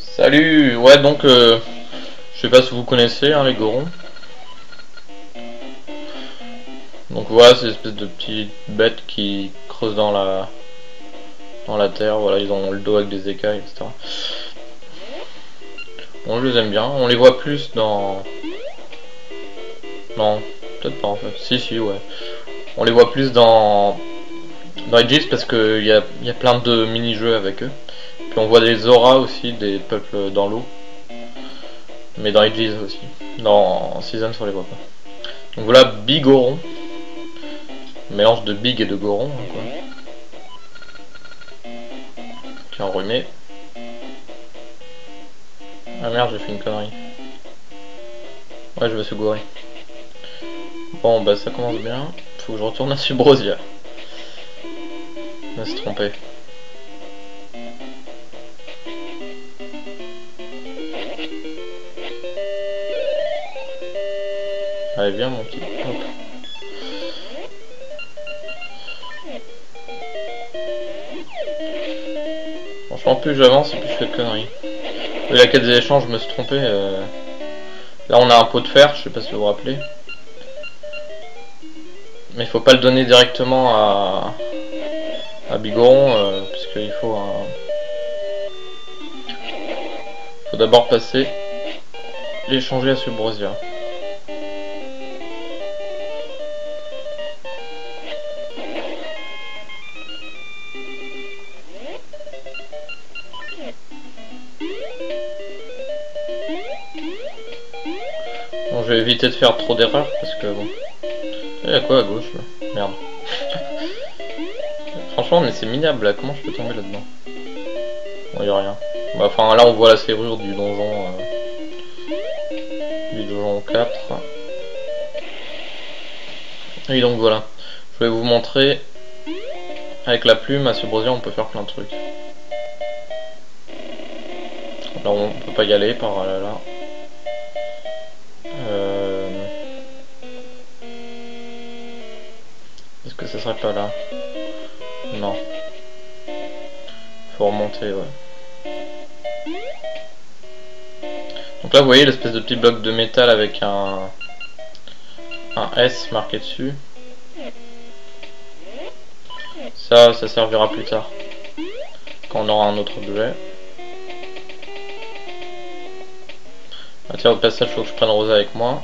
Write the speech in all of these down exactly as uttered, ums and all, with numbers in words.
Salut, ouais donc euh, je sais pas si vous connaissez hein, les Gorons. Donc voilà, c'est une espèce de petites bêtes qui creusent dans la dans la terre, voilà, ils ont le dos avec des écailles, et cetera. Bon, je les aime bien, on les voit plus dans... Non, peut-être pas en fait, si si ouais. On les voit plus dans dans Aegis parce qu'il y a, y a plein de mini-jeux avec eux. Puis on voit des auras aussi, des peuples dans l'eau. Mais dans Aegis aussi. Dans Season on les voit pas. Donc voilà, Bigoron. Mélange de Big et de Goron, hein, quoi. Qui est enrhumé. Ah merde, j'ai fait une connerie. Ouais, je me suis gouré. Bon, bah ça commence bien. Faut que je retourne à Subrosia. Je me suis trompé. Allez, viens mon petit. Hop. Franchement, plus j'avance, plus je fais de conneries. Et la quête des échanges, je me suis trompé. Euh... Là, on a un pot de fer, je sais pas si vous vous rappelez. Mais il faut pas le donner directement à, à Bigoron, euh, puisqu'il faut un... faut d'abord passer l'échanger à Subrosia. Bon, je vais éviter de faire trop d'erreurs parce que bon. Il y a quoi à gauche là? Merde. Franchement, mais c'est minable là, comment je peux tomber là-dedans? Bon, y'a rien. Bah, enfin, là on voit la serrure du donjon. Euh, du donjon quatre. Et donc voilà. Je vais vous montrer. Avec la plume à Subrosia, on peut faire plein de trucs. Là, on peut pas y aller par là. là. Euh... Est-ce que ça serait pas là? Non. Faut remonter, ouais. Donc là, vous voyez l'espèce de petit bloc de métal avec un un S marqué dessus. Ça, ça servira plus tard quand on aura un autre objet. Ah tiens, au passage, il faut que je prenne Rosa avec moi.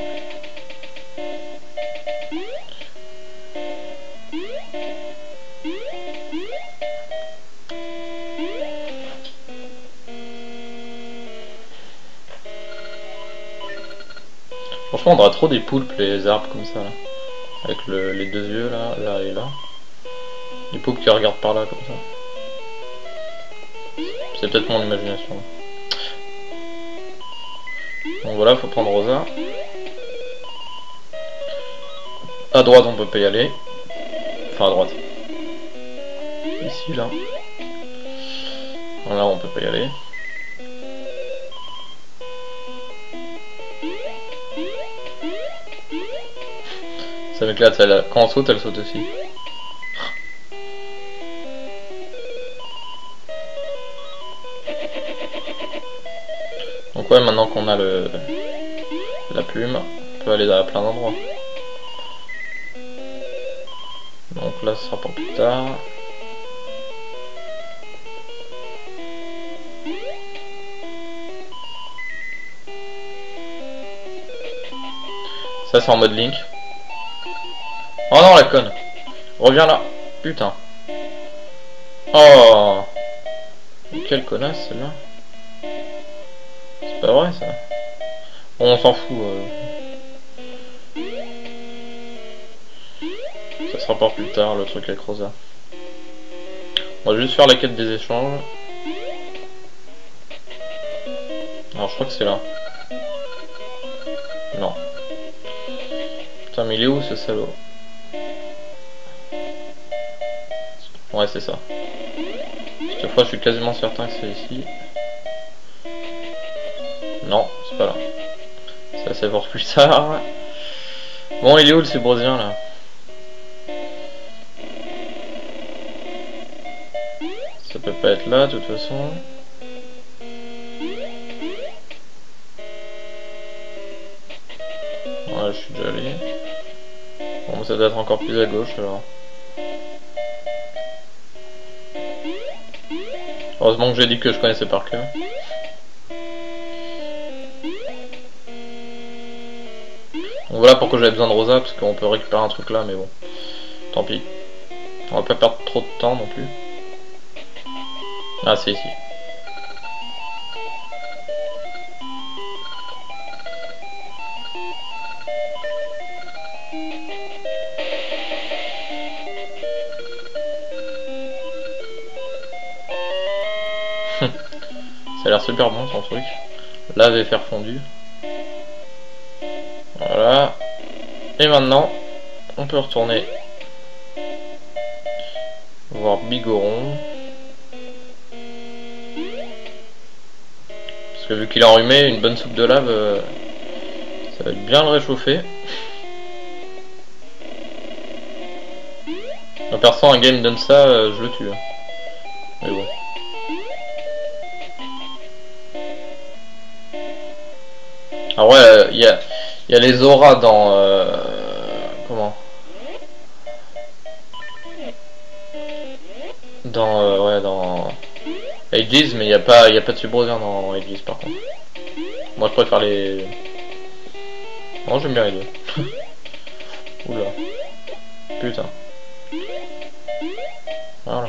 Franchement, on dirait trop des poulpes, les arbres comme ça, là. Avec le, les deux yeux, là, là et là. Des poulpes qui regardent par là, comme ça. C'est peut-être mon imagination. Donc voilà, faut prendre Rosa. À droite, on peut pas y aller. Enfin, à droite. Ici, là. Là, on peut pas y aller. Ça m'éclate, elle, quand on saute, elle saute aussi. Donc ouais, maintenant qu'on a le la plume, on peut aller à plein d'endroits. Donc là, ce sera pour plus tard. Ça, c'est en mode Link. Oh non, la conne. Reviens là. Putain. Oh. Quelle connasse, celle-là. C'est pas vrai, ça. Bon, on s'en fout. Euh... Ça sera pour plus tard, le truc avec Rosa. On va juste faire la quête des échanges. Alors, je crois que c'est là. Non. Putain, mais il est où, ce salaud? Ouais, c'est ça. Cette fois, je suis quasiment certain que c'est ici. Non, c'est pas là. Ça, c'est pour plus tard. Bon, il est où le Subrosien là? Ça peut pas être là, de toute façon. Ah, je suis déjà allé. Bon, ça doit être encore plus à gauche alors. Heureusement que j'ai dit que je connaissais par cœur. Donc voilà pourquoi j'avais besoin de Rosa, parce qu'on peut récupérer un truc là, mais bon. Tant pis. On va pas perdre trop de temps non plus. Ah, c'est ici. Ça a l'air super bon son truc. Lave et faire fondu. Voilà. Et maintenant, on peut retourner voir Bigoron. Parce que vu qu'il est enrhumé, une bonne soupe de lave, euh, ça va bien le réchauffer. En perçant un game donne ça, euh, je le tue. Mais bon. Alors ouais, il y a, y a les auras dans... Euh, comment Dans... Euh, ouais, dans... Aegis, mais il n'y a pas y a pas de Subroser dans Aegis par contre. Moi je préfère les... Non, j'aime bien les deux. Oula. Putain. Voilà.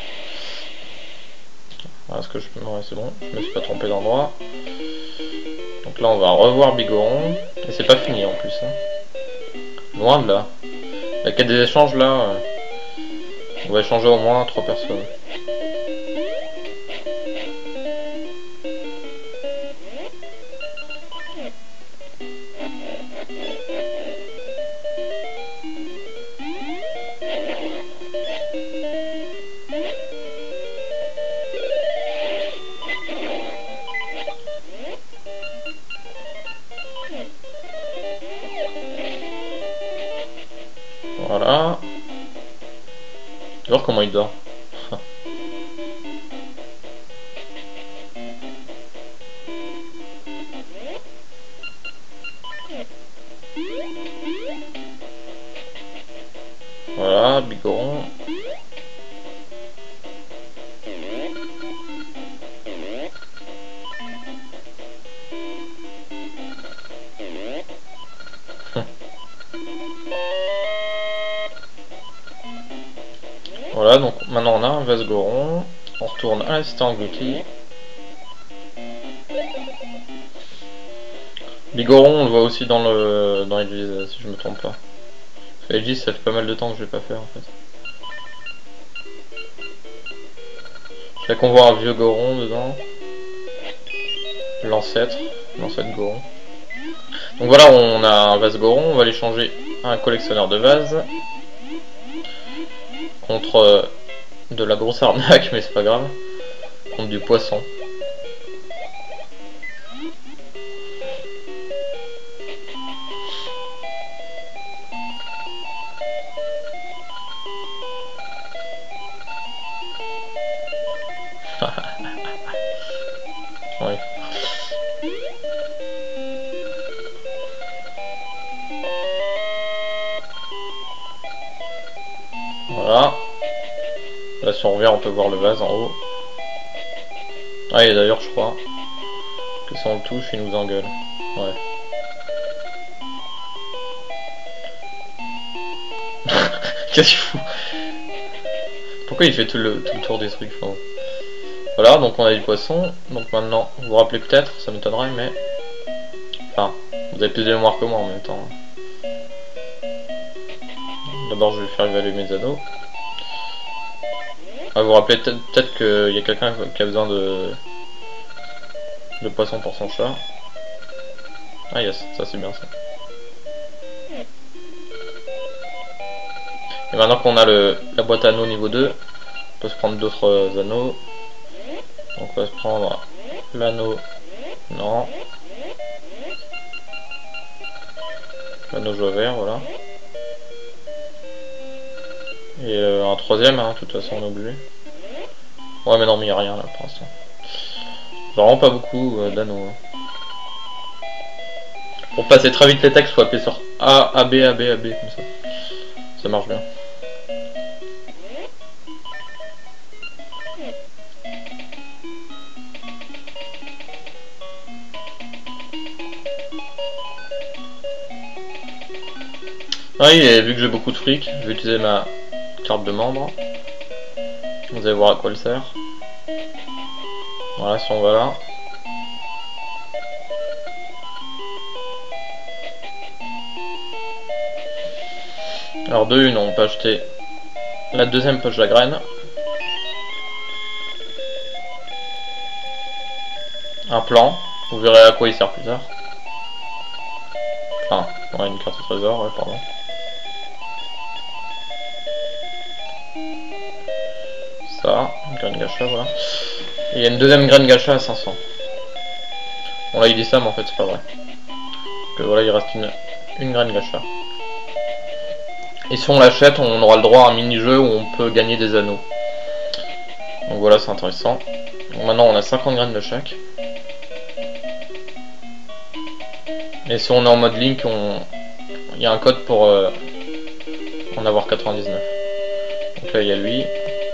Voilà ce que je... Ouais, c'est bon, je me suis pas trompé d'endroit. Donc là on va revoir Bigoron. Et c'est pas fini en plus. Hein. Loin de là. La quête des échanges là, euh, on va échanger au moins trois personnes. Voilà. Tu vois comment il dort. Voilà, Bigoron. Voilà, donc maintenant on a un Vasgoron. On retourne à la cité engloutie. Bigoron, on le voit aussi dans le dans Aegis, si je me trompe pas. Aegis, ça fait pas mal de temps que je l'ai pas fait en fait. Je sais qu'on voit un vieux Goron dedans. L'ancêtre, l'ancêtre Goron. Donc voilà, on a un vase Goron, on va l'échanger à un collectionneur de vases. Contre euh, de la grosse arnaque, mais c'est pas grave. Contre du poisson. Oui. Voilà. Là si on revient on peut voir le vase en haut. Ah et d'ailleurs je crois que si on le touche il nous engueule. Ouais. Qu'est-ce qu'il fout? Pourquoi il fait tout le, tout le tour des trucs? Enfin, voilà, donc on a du poisson. Donc maintenant, vous vous rappelez peut-être, ça m'étonnerait, mais... Enfin, vous avez plus de mémoire que moi en même temps. D'abord, je vais faire évaluer mes anneaux. Ah, vous vous rappelez peut-être peut-être qu'il y a quelqu'un qui a besoin de... de poisson pour son chat. Ah yes, ça c'est bien ça. Et maintenant qu'on a le, la boîte à anneaux niveau deux, on peut se prendre d'autres anneaux. Donc on va se prendre l'anneau, non, l'anneau joie vert, voilà. Et euh, un troisième, hein, de toute façon on est obligé. Ouais mais non mais il n'y a rien là pour l'instant. Vraiment pas beaucoup euh, d'anneaux. Hein. Pour passer très vite les textes, faut appuyer sur A, A, B, A, B, A, B, comme ça. Ça marche bien. Oui, et vu que j'ai beaucoup de fric, je vais utiliser ma carte de membre. Vous allez voir à quoi elle sert. Voilà, si on va là. Alors de une, on peut acheter la deuxième poche de la graine. Un plan, vous verrez à quoi il sert plus tard. Enfin, ouais, une carte au trésor, ouais, pardon. Ça, une graine gacha, voilà. Et il y a une deuxième graine gacha à cinq cents. Bon là il dit ça, mais en fait c'est pas vrai. Donc euh, voilà, il reste une, une graine gacha. Et si on l'achète, on aura le droit à un mini-jeu où on peut gagner des anneaux. Donc voilà, c'est intéressant. Donc maintenant on a cinquante graines de chaque. Et si on est en mode Link, on... il y a un code pour euh, en avoir quatre-vingt-dix-neuf. Donc là il y a lui.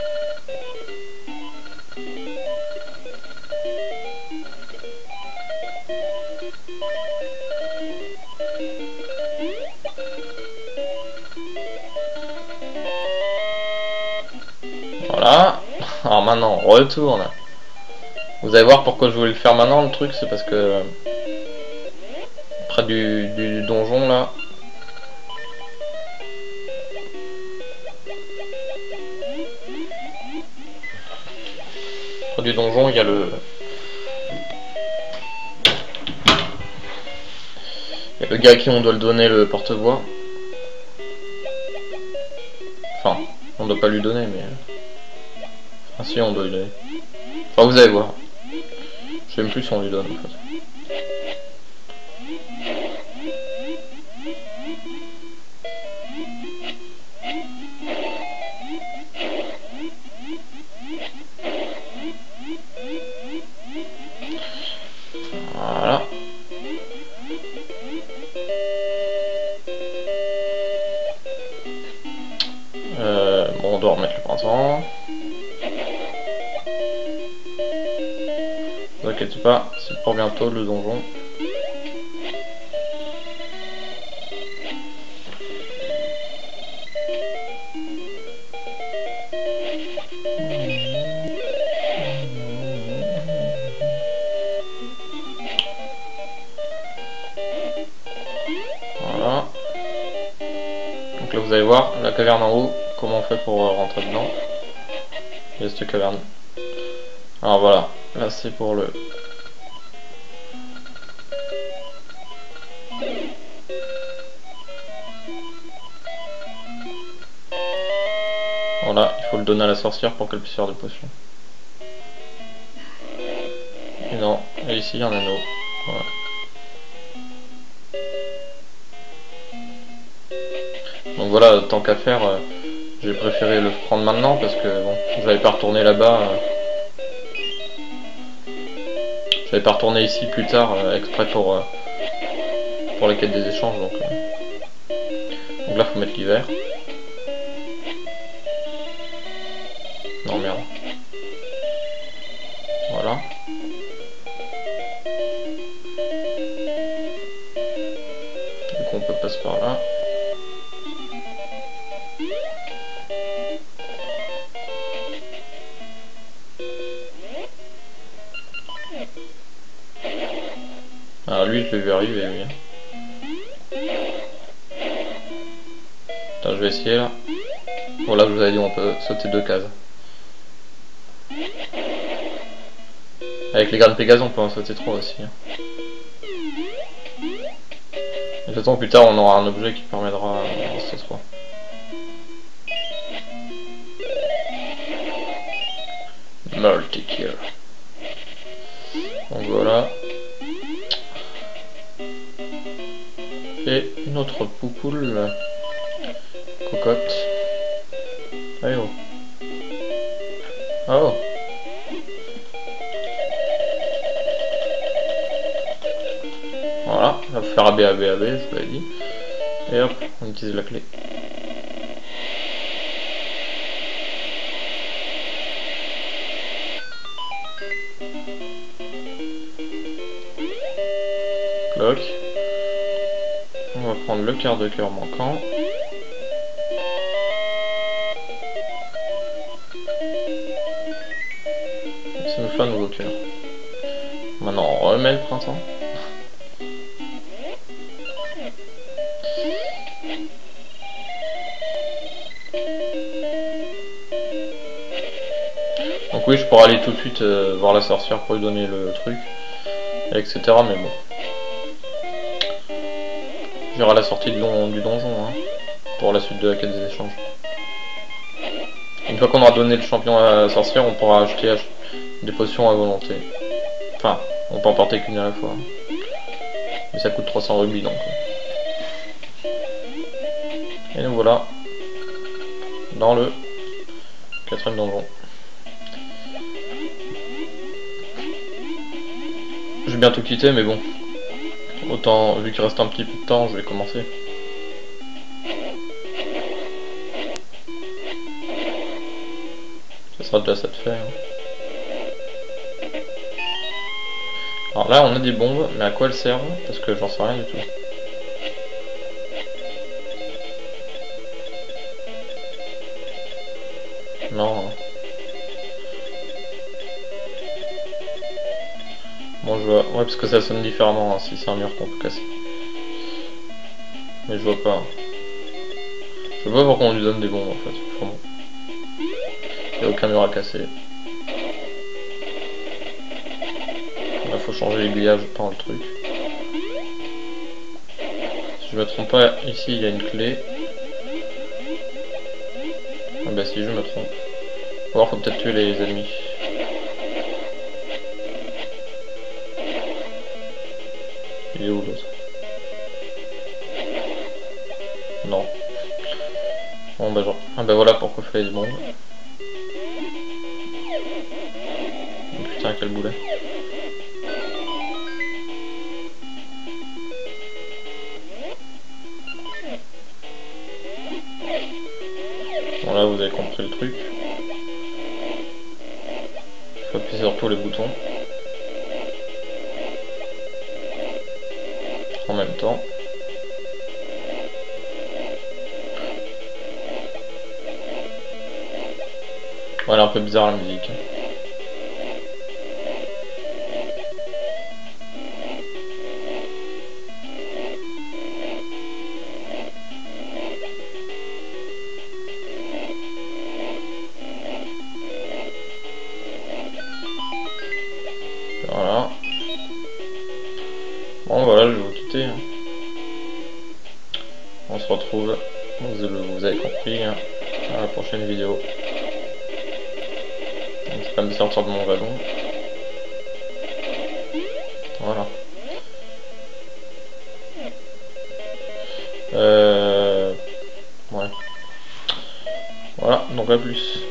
Voilà. Alors maintenant on retourne. Vous allez voir pourquoi je voulais le faire maintenant, le truc, c'est parce que près du, du donjon là, près du donjon il y a le il y a le gars à qui on doit le donner le porte-voix. Enfin, on doit pas lui donner, mais ah si, on doit lui donner. Enfin, vous allez voir. Je sais même plus si on lui donne en fait. Voilà. Euh, bon, on doit remettre le printemps. Ne vous inquiétez pas, c'est pour bientôt le donjon. Voilà. Donc là vous allez voir la caverne en haut, comment on fait pour rentrer dedans. Il y a cette caverne. Alors voilà, là c'est pour le... Voilà, il faut le donner à la sorcière pour qu'elle puisse faire des potions. Et non, et ici il y a un anneau. Voilà. Donc voilà, tant qu'à faire, euh, j'ai préféré le prendre maintenant parce que bon, j'avais pas retourné là-bas. Euh, j'avais pas retourné ici plus tard, euh, exprès pour, euh, pour les quêtes des échanges. Donc, euh. donc là, faut mettre l'hiver. Non, merde. Voilà. Donc on peut passer par là. Alors lui, je l'ai vu arriver, oui. Attends, je vais essayer là. Voilà, je vous avais dit, on peut sauter deux cases. Avec les graines Pégase, on peut en sauter trois aussi. Hein. De toute façon, plus tard, on aura un objet qui permettra d'en sauter trois. Multi-kill. Donc voilà. Et une autre poupoule. Cocotte. Allez oh. Oh. Voilà, on va faire A B A B A B, je vous l'avais dit. Et hop, on utilise la clé. Clock. On va prendre le quart de cœur manquant. Ça nous fait un nouveau cœur. Maintenant on remet le printemps. Donc oui, je pourrais aller tout de suite euh, voir la sorcière pour lui donner le truc, et cetera. Mais bon. J'irai à la sortie du, don, du donjon, hein, pour la suite de la quête des échanges. Une fois qu'on aura donné le champion à la sorcière, on pourra acheter des potions à volonté. Enfin, on peut en porter qu'une à la fois. Mais ça coûte trois cents rubis donc. Et nous voilà dans le quatrième donjon. Je vais bientôt quitter, mais bon. Autant, vu qu'il reste un petit peu de temps, je vais commencer. Ça sera déjà ça de fait. Hein. Alors là, on a des bombes, mais à quoi elles servent? Parce que j'en sais rien du tout. Non. Bon, je vois. Ouais, parce que ça sonne différemment hein, si c'est un mur qu'on peut casser. Mais je vois pas. Je vois pas pourquoi on lui donne des bombes en fait. Enfin, bon. Il n'y a aucun mur à casser. Là, faut changer l'aiguillage dans le truc. Si je me trompe pas, ici il y a une clé. Ah bah si je me trompe. Ou alors faut peut-être tuer les ennemis. Il est où l'autre? Non. Bon bah genre. Ah bah voilà pourquoi il fallait des bombes. Oh, putain quel boulet. Bon là vous avez compris le truc. Il faut appuyer sur tous les boutons. En même temps. Voilà, un peu bizarre la musique. Voilà. Bon voilà, je vais vous quitter. Hein. On se retrouve, vous, vous avez compris, hein, à la prochaine vidéo. Donc c'est pas me sortir de mon wagon. Voilà. Euh... Ouais. Voilà, donc à plus.